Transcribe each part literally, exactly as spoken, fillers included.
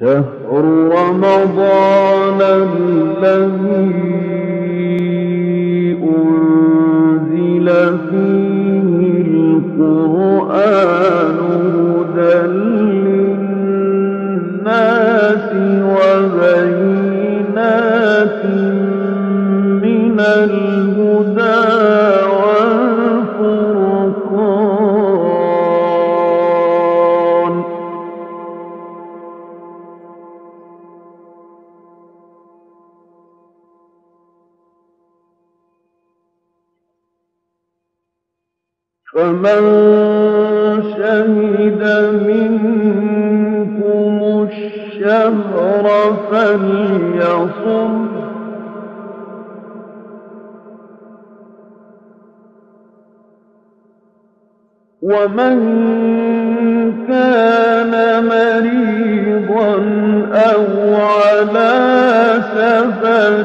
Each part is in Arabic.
شهر رمضان الذي أنزل فيه القرآن هدى للناس وبينات من الهدى والفرقان فمن شهد منكم الشهر فليصم ومن كان مريضا أو على سفر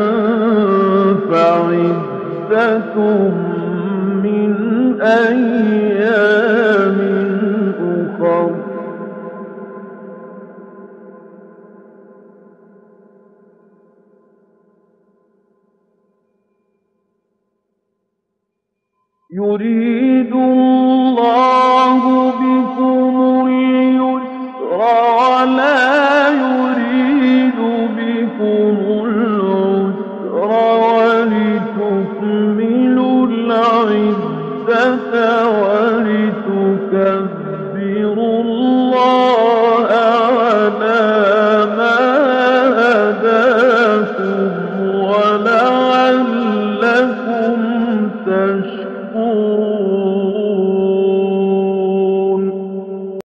فعدة من أيام أخر يريد